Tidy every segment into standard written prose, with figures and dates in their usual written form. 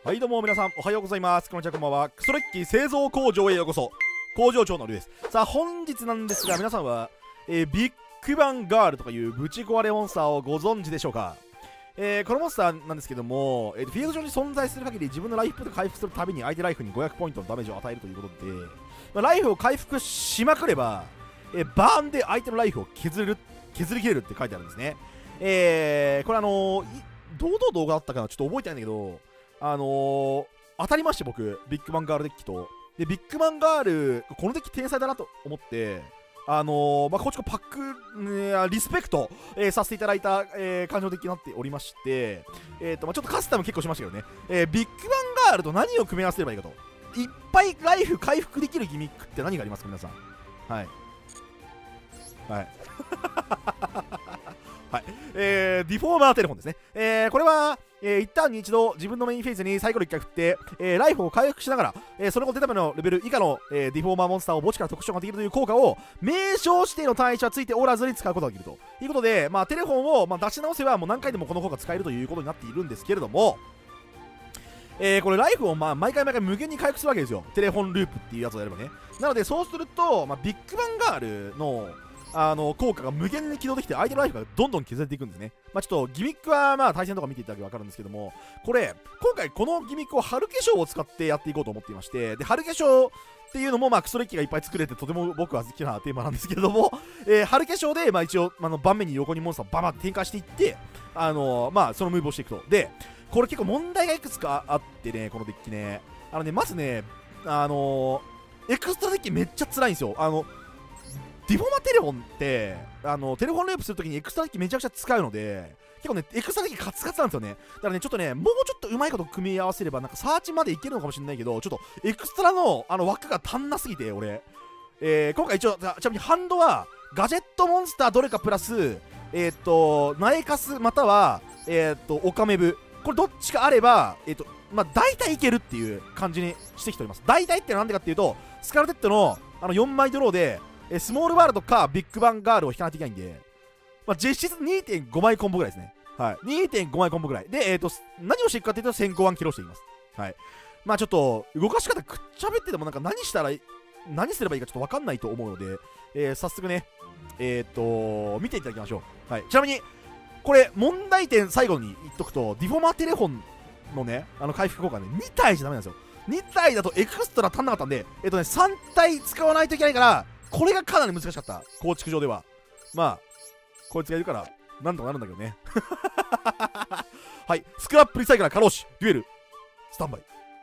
はいどうも皆さんおはようございます。こんにちは、こんばんは。クソレッキ製造工場へようこそ。工場長のりゅうです。さあ本日なんですが、皆さんは、ビッグバンガールとかいうぶち壊れモンスターをご存知でしょうか。このモンスターなんですけども、フィールド上に存在する限り自分のライフポイントを回復するたびに相手ライフに500ポイントのダメージを与えるということで、ライフを回復しまくれば、バーンで相手のライフを削り切れるって書いてあるんですね。これどの動画だったかなちょっと覚えてないんだけど、当たりまして僕、ビッグバンガールデッキと。で、ビッグバンガール、このデッキ天才だなと思って、こっちのパック、リスペクト、させていただいた、感情デッキになっておりまして、ちょっとカスタム結構しましたけどね、ビッグバンガールと何を組み合わせればいいかと。いっぱいライフ回復できるギミックって何がありますか、皆さん。はい。はい。はい、ディフォーマーテレフォンですね。これは、一旦に一度自分のメインフェイスにサイコロ1回振って、ライフを回復しながら、その後出た目のレベル以下の、ディフォーマーモンスターを墓地から特殊召喚できるという効果を名称指定の単位値はついておらずに使うことができるということで、テレフォンを、出し直せばもう何回でもこの効果使えるということになっているんですけれども、これライフを毎回無限に回復するわけですよ。テレフォンループっていうやつをやればね。なのでそうすると、ビッグバンガールの効果が無限に起動できて相手のライフがどんどん削れていくんですね。ちょっとギミックは対戦とか見ていただけば分かるんですけども、これ今回このギミックを春化粧を使ってやっていこうと思っていまして、で春化粧っていうのもクソレッキがいっぱい作れてとても僕は好きなテーマなんですけれども、春化粧で一応盤面に横にモンスターをババッて展開していってそのムーブをしていくと。でこれ結構問題がいくつかあってね、このデッキね、まずねエクストラデッキめっちゃ辛いんですよ。ディフォーマーテレフォンってテレフォンループするときにエクストラデッキめちゃくちゃ使うので、結構ねエクストラデッキカツカツなんですよね。だからねちょっとねもうちょっとうまいこと組み合わせればサーチまでいけるのかもしれないけど、ちょっとエクストラの枠が足んなすぎて俺、今回一応ちなみにハンドはガジェットモンスターどれかプラスナエカスまたはオカメブ、これどっちかあれば大体いけるっていう感じにしてきております。大体ってのはなんでかっていうと、スカルテッドの4枚ドローでスモールワールドかビッグバンガールを引かないといけないんで、実質 2.5 枚コンボぐらいですね。はい。2.5 枚コンボぐらい。で、何をしていくかというと先行ワンキロしていきます。はい。ちょっと、動かし方くっちゃべってても何すればいいかちょっとわかんないと思うので、早速ね、見ていただきましょう。はい。ちなみに、これ、問題点最後に言っとくと、ディフォーマーテレフォンのね、回復効果ね、2体じゃダメなんですよ。2体だとエクストラ足んなかったんで、3体使わないといけないから、これがかなり難しかった。構築上では。こいつがいるから、なんとかなるんだけどね。はい。スクラップリサイクラー、過労死、デュエル、スタンバイ。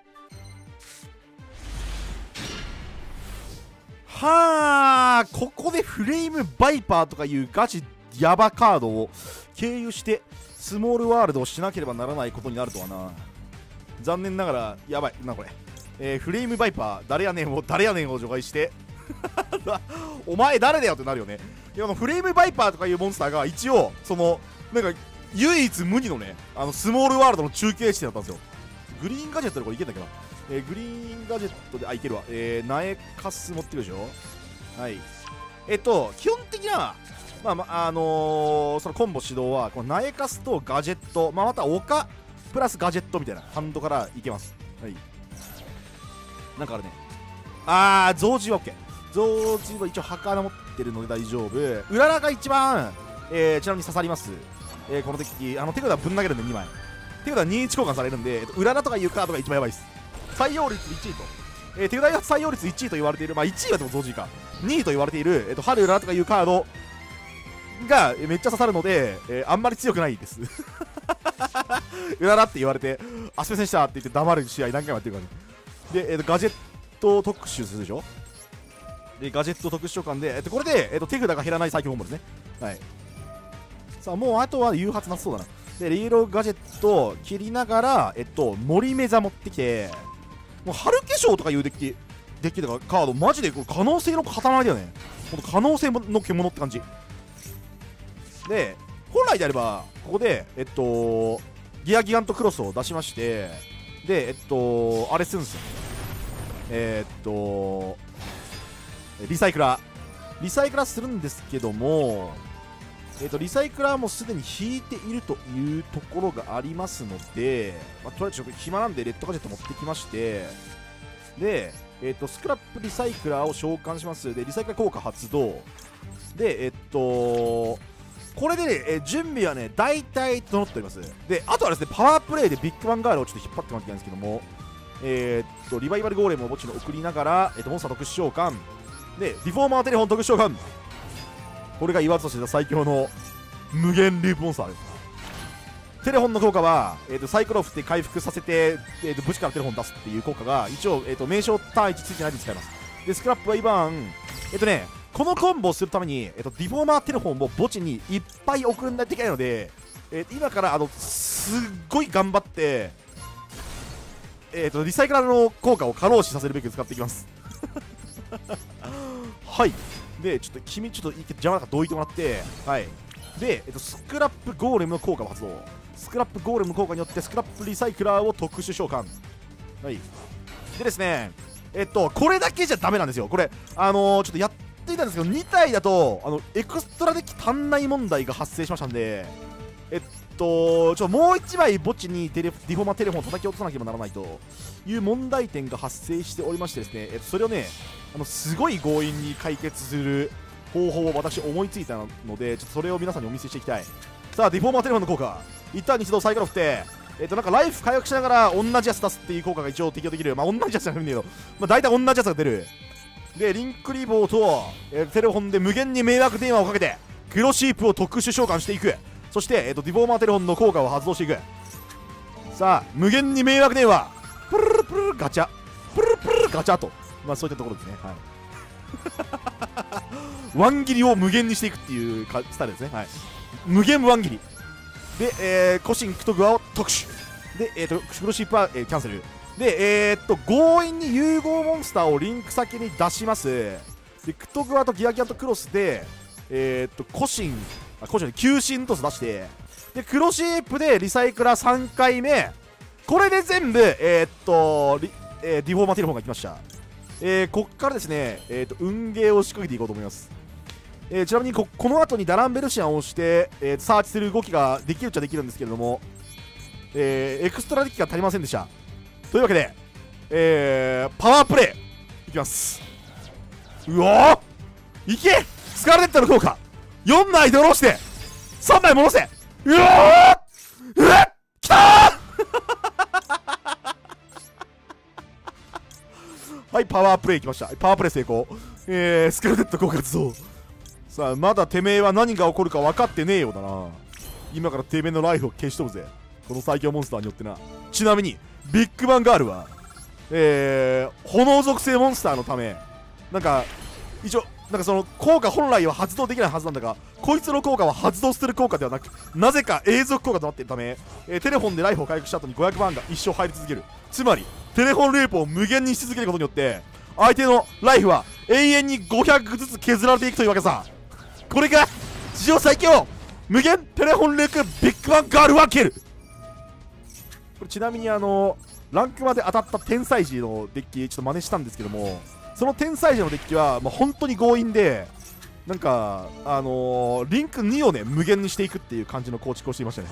はー、ここでフレームバイパーとかいうガチヤバカードを経由して、スモールワールドをしなければならないことになるとはな。残念ながら、やばいな、これ。フレームバイパー、誰やねんを除外して、お前誰だよってなるよね。フレームバイパーとかいうモンスターが一応唯一無二のねスモールワールドの中継地点だったんですよ。グリーンガジェットでこれいけんだっけな、グリーンガジェットでいけるわ。ナエカス持ってくるでしょ。はい。基本的なそのコンボ指導はこのナエカスとガジェット、またオカプラスガジェットみたいなハンドからいけます。はい。なんかあるね。増獣は OK。増獣は一応墓持ってるので大丈夫。うららが一番、ちなみに刺さります。このデッキ手札ぶん投げるんで2枚手札2一交換されるんで、うららとかいうカードが一番やばいです。採用率1位と、手札採用率1位と言われている、1位はでも増獣か2位と言われている、春うららとかいうカードがめっちゃ刺さるので、あんまり強くないですうららって言われて足目線したって言って黙る試合何回もやってるからね。で、ガジェット特殊するでしょ。でガジェット特殊召喚で、これで、手札が減らない最強コンボですね。はい。さあ、もうあとは誘発なさそうだな。で、リーロガジェット切りながら、森メザ持ってきて、もう春化粧とかいうデッキとかカード、マジでこれ可能性の塊だよね。ほんと可能性の獣って感じ。で、本来であれば、ここで、ギアギガントクロスを出しまして、で、あれするんですよ。リサイクラするんですけども、 リサイクラーもすでに引いているというところがありますので、とりあえずちょっと暇なんでレッドガジェット持ってきまして、で、スクラップリサイクラーを召喚します。で、リサイクラー効果発動。で、これでね、準備はね、大体整っております。で、あとはですね、パワープレイでビッグバンガールをちょっと引っ張ってもらっていきたいんですけども、リバイバルゴーレムを墓地に送りながら、モンスター特殊召喚。で、ディフォーマーテレフォン特殊召喚。これが言わずとしてた最強の無限ループモンスターです。テレフォンの効果は、サイクロフって回復させて、武士からテレフォン出すっていう効果が一応、名称単位ついてないで使います。で、スクラップはイバン、このコンボをするために、ディフォーマーテレフォンを墓地にいっぱい送らないといけないので、今からすっごい頑張って、リサイクラーの効果を過労死させるべく使っていきます。はい。で、ちょっと君、ちょっと邪魔だからどいてもらって、はい。で、スクラップゴーレムの効果を発動。スクラップゴーレムの効果によってスクラップリサイクラーを特殊召喚。はい。でですね、これだけじゃダメなんですよ。これ、ちょっとやっていたんですけど、2体だと、エクストラデッキ足んない問題が発生しましたんで、もう1枚墓地にディフォーマーテレフォンを叩き落とさなければならないという問題点が発生しておりましてですね、それをね、すごい強引に解決する方法を私思いついたので、ちょっとそれを皆さんにお見せしていきたい。さあ、ディフォーマーテレフォンの効果、一旦に一度サイクロフって、なんかライフ回復しながら同じやつ出すっていう効果が一応適用できる。まあ同じやつじゃないんだけど、大体同じやつが出る。で、リンクリボーと、テレフォンで無限に迷惑電話をかけて黒シープを特殊召喚していく。そして、ディフォーマーテレフォンの効果を発動していく。さあ、無限に迷惑電話、プルルプルルガチャ、プルルプルルガチャと、まあそういったところですね。はい。ワン切りを無限にしていくっていうスタイルですね。はい。無限ワン切りで、コシンクトグアを特殊で、黒シープは、キャンセルで、強引に融合モンスターをリンク先に出します。で、クトグアとギアギアとクロスで、コシン急進トス出して、で、黒シープでリサイクラー3回目、これで全部、ディフォーマーテレフォンが来ました。こっからですね、運ゲーを仕掛けていこうと思います。ちなみにこの後にダランベルシアンを押して、サーチする動きができるっちゃできるんですけれども、エクストラデッキが足りませんでした。というわけで、パワープレイいきます。うおーいけスカーレットの効果4枚で下ろして3枚戻せうわーうわっきたーはい、パワープレイいきました。パワープレイ成功。スカーレット効果発動。さあ、まだてめえは何が起こるか分かってねえようだな。今からてめえのライフを消し飛ぶぜ、この最強モンスターによってな。ちなみにビッグバンガールは、炎属性モンスターのため、なんか一応なんかその効果本来は発動できないはずなんだが、こいつの効果は発動する効果ではなく、なぜか永続効果となっているため、テレフォンでライフを回復した後に500万が一生入り続ける。つまりテレフォンループを無限にし続けることによって相手のライフは永遠に500ずつ削られていくというわけさ。これが史上最強無限テレフォンループビッグバンガールワンケル。これちなみにランクまで当たった天才児のデッキちょっと真似したんですけども、その天才児のデッキはもう本当に強引で、なんかリンク2をね無限にしていくっていう感じの構築をしていましたね。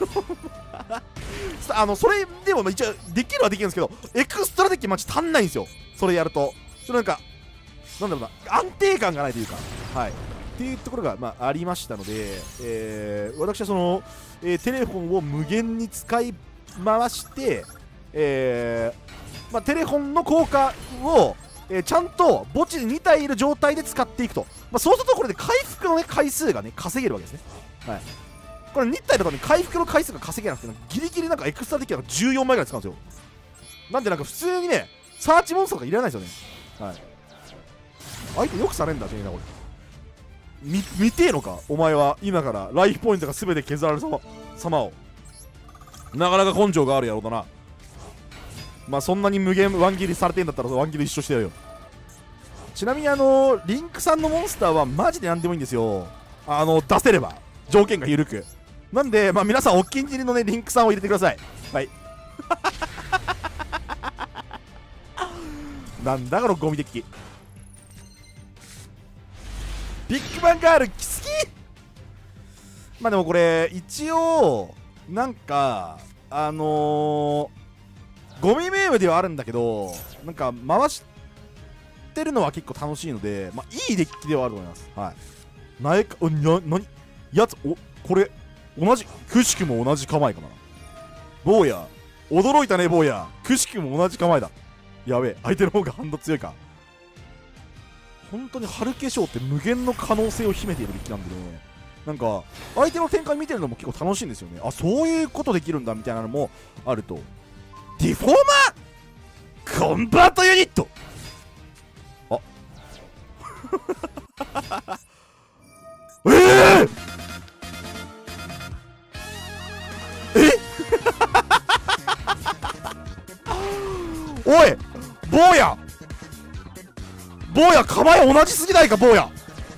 それでも一応できるはできるんですけど、エクストラデッキマッチ足んないんですよ。それやるとなんかなんだろうな、安定感がないというか、はいっていうところが、ありましたので、私はその、テレフォンを無限に使い回して、テレフォンの効果を、ちゃんと墓地に2体いる状態で使っていくと、そうするとこれで回復の、回数がね稼げるわけですね。はい、これ2体だとね回復の回数が稼げなくて、ギリギリなんかエクストラデッキが14枚ぐらい使うんですよ。なんでなんか普通にねサーチモンスターがいらないですよね。はい、相手よくされんだねなこれ。見てえのかお前は。今からライフポイントが全て削られる様を。なかなか根性があるやろうだな。そんなに無限ワン切りされてんだったらワン切り一緒してやるよ。ちなみにリンクさんのモンスターはマジで何でもいいんですよ。出せれば条件が緩くなんで、皆さんお気に入りのねリンクさんを入れてください。はいなんだこのゴミデッキ。ビッグバンガール好きまあでもこれ一応なんかゴミメームではあるんだけど、なんか回してるのは結構楽しいので、まあいいデッキではあると思います。はい。苗かやつ、これ同じ、くしくも同じ構えかな。坊や驚いたね。坊やくしくも同じ構えだ。やべえ、相手の方がハンド強いか。本当に春化粧って無限の可能性を秘めているデッキなんでね、なんか相手の展開見てるのも結構楽しいんですよね。あ、そういうことできるんだみたいなのもあると。ディフォーマーコンバートユニット、あえおい坊や構え同じすぎないか。坊や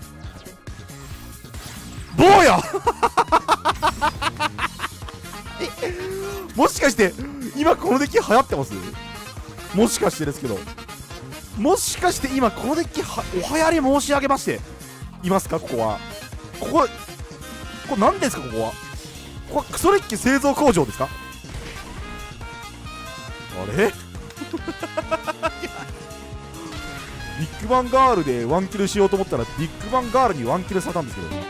もしかして今このデッキ流行ってます？もしかしてですけど、もしかして今このデッキお流行り申し上げましていますか？これ何ですか？ここはクソデッキ製造工場ですか？あれビッグバンガールでワンキルしようと思ったらビッグバンガールにワンキルされたんですけど、